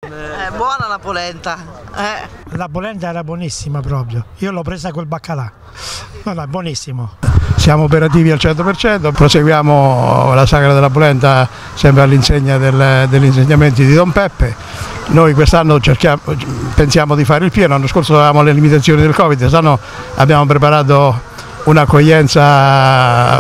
Buona la polenta. La polenta era buonissima proprio, io l'ho presa col baccalà, no, è buonissimo. Siamo operativi al 100%, proseguiamo la sagra della polenta sempre all'insegna degli insegnamenti di Don Peppe. Noi quest'anno pensiamo di fare il pieno, l'anno scorso avevamo le limitazioni del Covid, quest'anno abbiamo preparato un'accoglienza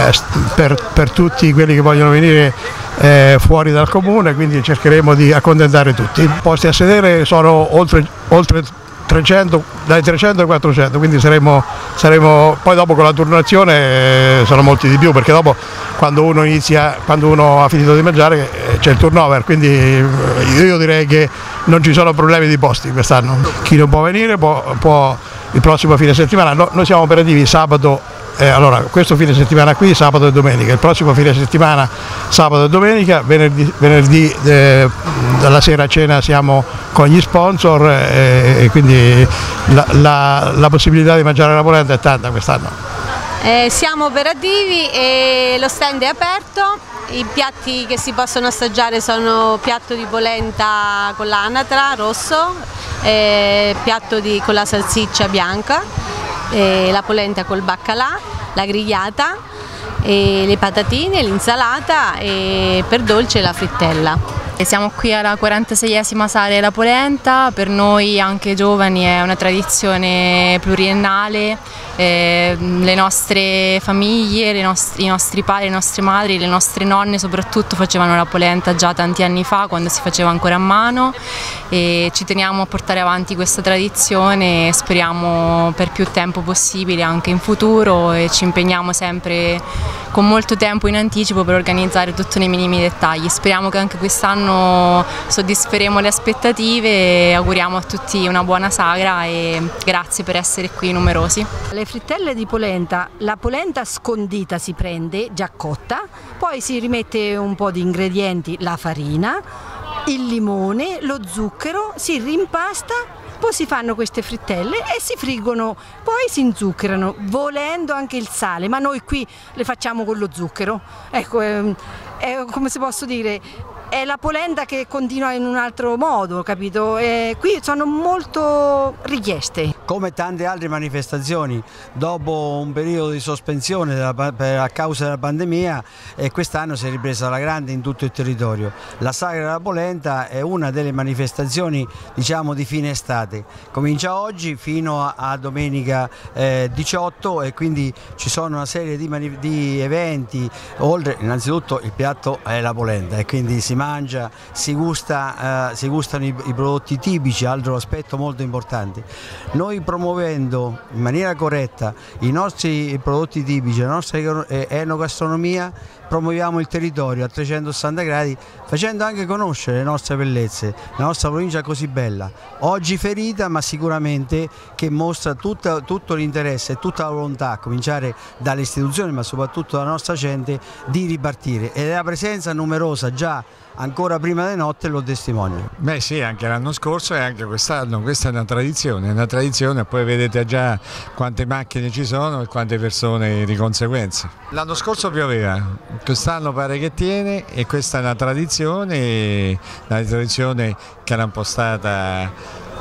per tutti quelli che vogliono venire fuori dal comune, quindi cercheremo di accontentare tutti. I posti a sedere sono oltre 300, dai 300 ai 400, quindi saremo poi dopo con la turnazione sono molti di più, perché dopo quando uno ha finito di mangiare c'è il turnover, quindi io direi che non ci sono problemi di posti quest'anno. Chi non può venire può il prossimo fine settimana, noi siamo operativi sabato, allora questo fine settimana qui sabato e domenica, il prossimo fine settimana sabato e domenica, venerdì dalla sera a cena siamo con gli sponsor e quindi la possibilità di mangiare la polenta è tanta quest'anno. Siamo operativi e lo stand è aperto, i piatti che si possono assaggiare sono piatto di polenta con l'anatra rosso, piatto con la salsiccia bianca, la polenta col baccalà, la grigliata, le patatine, l'insalata e per dolce la frittella. Siamo qui alla 46esima sagra della polenta, per noi anche giovani è una tradizione pluriennale, le nostre famiglie, i nostri padri, le nostre madri, le nostre nonne soprattutto facevano la polenta già tanti anni fa, quando si faceva ancora a mano, e ci teniamo a portare avanti questa tradizione e speriamo per più tempo possibile anche in futuro, e ci impegniamo sempre con molto tempo in anticipo per organizzare tutto nei minimi dettagli. Speriamo che anche quest'anno soddisferemo le aspettative e auguriamo a tutti una buona sagra e grazie per essere qui numerosi. Le frittelle di polenta, la polenta scondita si prende già cotta, poi si rimette un po' di ingredienti, la farina, il limone, lo zucchero, si rimpasta, poi si fanno queste frittelle e si friggono, poi si inzuccherano, volendo anche il sale, ma noi qui le facciamo con lo zucchero. Ecco, è come si posso dire, è la polenta che continua in un altro modo, capito? Qui sono molto richieste. Come tante altre manifestazioni, dopo un periodo di sospensione a causa della pandemia, quest'anno si è ripresa alla grande in tutto il territorio. La sagra della polenta è una delle manifestazioni, diciamo, di fine estate. Comincia oggi fino a domenica 18, e quindi ci sono una serie di eventi, oltre innanzitutto il piatto è la polenta, e quindi si mangia, si gustano i prodotti tipici, altro aspetto molto importante. Noi promuovendo in maniera corretta i nostri prodotti tipici, la nostra enogastronomia, promuoviamo il territorio a 360 gradi, facendo anche conoscere le nostre bellezze, la nostra provincia così bella, oggi ferita ma sicuramente che mostra tutto l'interesse e tutta la volontà, a cominciare dalle istituzioni ma soprattutto dalla nostra gente, di ripartire, e la presenza numerosa già ancora prima di notte lo testimonia. Beh sì, anche l'anno scorso e anche quest'anno, questa è una tradizione, poi vedete già quante macchine ci sono e quante persone di conseguenza. L'anno scorso pioveva, quest'anno pare che tiene, e questa è una tradizione che era impostata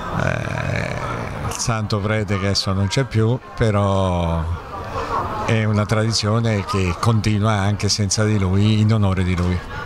il santo prete che adesso non c'è più, però è una tradizione che continua anche senza di lui, in onore di lui.